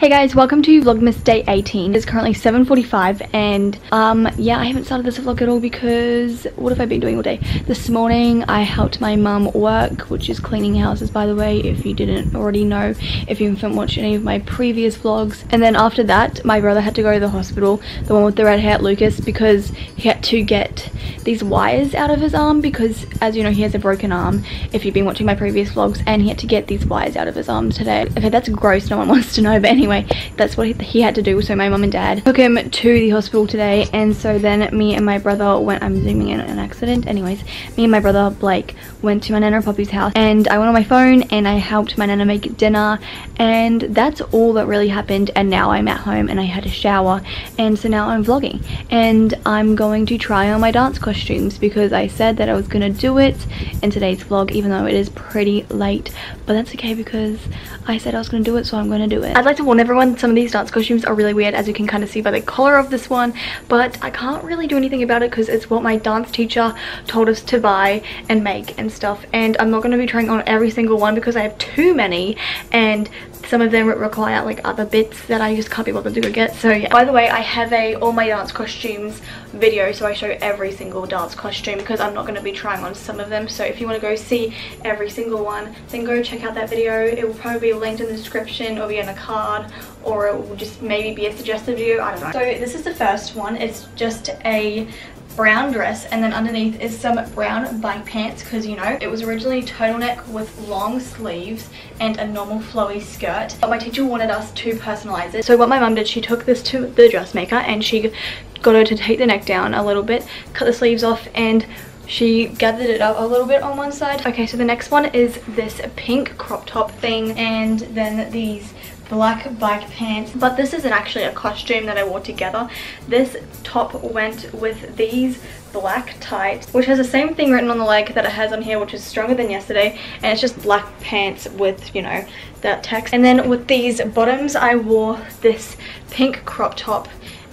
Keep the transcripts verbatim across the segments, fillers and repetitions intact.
Hey guys, welcome to Vlogmas day eighteen. It's currently seven forty-five and um yeah, I haven't started this vlog at all because what have I been doing all day? This morning I helped my mum work, which is cleaning houses, by the way, if you didn't already know, if you haven't watched any of my previous vlogs. And then after that, my brother had to go to the hospital, the one with the red hair, Lucas, because he had to get these wires out of his arm because, as you know, he has a broken arm, if you've been watching my previous vlogs, and he had to get these wires out of his arm today. Okay, that's gross, no one wants to know, but anyway, that's what he had to do. So my mum and dad took him to the hospital today, and so then me and my brother went, I'm zooming in an accident, anyways, me and my brother Blake went to my Nana Poppy's house, and I went on my phone and I helped my Nana make dinner, and that's all that really happened. And now I'm at home and I had a shower, and so now I'm vlogging, and I'm going to try on my dance costumes because I said that I was gonna do it in today's vlog, even though it is pretty late, but that's okay because I said I was gonna do it, so I'm gonna do it. I'd like to warn everyone, some of these dance costumes are really weird, as you can kind of see by the collar of this one, but I can't really do anything about it because it's what my dance teacher told us to buy and make and stuff, and I'm not going to be trying on every single one because I have too many, and some of them require like other bits that I just can't be bothered to go get. So yeah, by the way, I have a all my dance costumes video, so I show every single dance costume because I'm not going to be trying on some of them. So if you want to go see every single one, then go check out that video. It will probably be linked in the description or be in a card, or it will just maybe be a suggested video, I don't know. So this is the first one. It's just a brown dress, and then underneath is some brown bike pants because, you know, it was originally turtleneck with long sleeves and a normal flowy skirt, but my teacher wanted us to personalize it. So what my mum did, she took this to the dressmaker and she got her to take the neck down a little bit, cut the sleeves off, and she gathered it up a little bit on one side. Okay, so the next one is this pink crop top thing, and then these black bike pants, but this isn't actually a costume that I wore together. This top went with these black tights, which has the same thing written on the leg that it has on here, which is stronger than yesterday, and it's just black pants with, you know, that text. And then with these bottoms, I wore this pink crop top,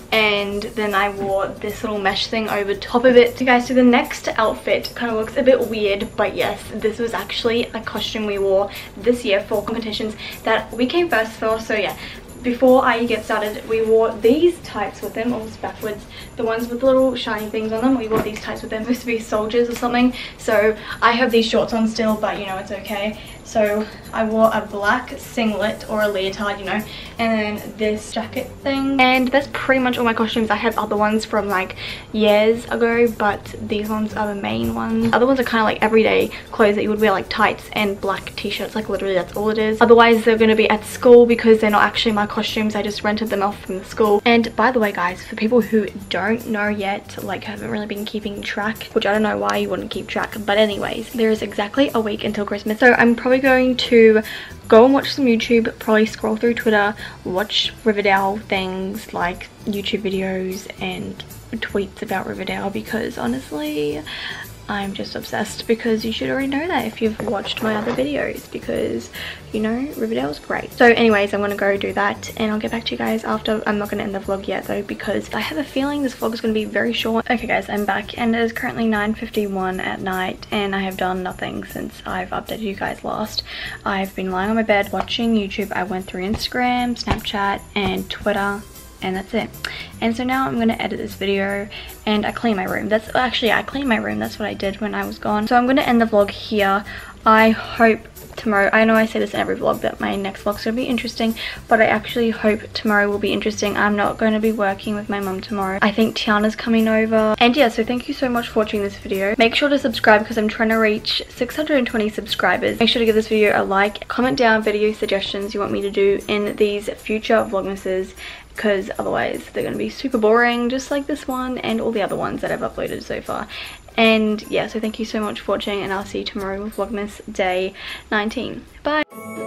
and then I wore this little mesh thing over top of it. So guys, so the next outfit kind of looks a bit weird, but yes, this was actually a costume we wore this year for competitions that we came first for. So yeah, before I get started, we wore these tights with them, almost backwards, the ones with little shiny things on them. We wore these tights with them, supposed to be soldiers or something. So I have these shorts on still, but you know, it's okay. So I wore a black singlet or a leotard, you know, and then this jacket thing. And that's pretty much all my costumes. I have other ones from like years ago, but these ones are the main ones. Other ones are kind of like everyday clothes that you would wear, like tights and black t-shirts, like literally that's all it is. Otherwise they're going to be at school because they're not actually my costumes. I just rented them off from the school. And by the way guys, for people who don't know yet, like haven't really been keeping track, which I don't know why you wouldn't keep track, but anyways, there is exactly a week until Christmas, so I'm probably going to go and watch some YouTube, probably scroll through Twitter, watch Riverdale things like YouTube videos and tweets about Riverdale, because honestly I'm just obsessed, because you should already know that if you've watched my other videos, because you know Riverdale's great. So anyways, I'm gonna go do that and I'll get back to you guys after. I'm not gonna end the vlog yet though, because I have a feeling this vlog is gonna be very short. Okay guys, I'm back and it is currently nine fifty-one at night and I have done nothing since I've updated you guys last. I've been lying on my bed watching YouTube. I went through Instagram, Snapchat and Twitter, and that's it. And so now I'm gonna edit this video and I clean my room. That's actually, I cleaned my room. That's what I did when I was gone. So I'm gonna end the vlog here. I hope tomorrow, I know I say this in every vlog that my next vlog's gonna be interesting, but I actually hope tomorrow will be interesting. I'm not going to be working with my mum tomorrow. I think Tiana's coming over. And yeah, so thank you so much for watching this video. Make sure to subscribe because I'm trying to reach six hundred twenty subscribers. Make sure to give this video a like. Comment down video suggestions you want me to do in these future vlogmases, because otherwise they're going to be super boring, just like this one and all the other ones that I've uploaded so far. And yeah, so thank you so much for watching, and I'll see you tomorrow with Vlogmas day nineteen. Bye!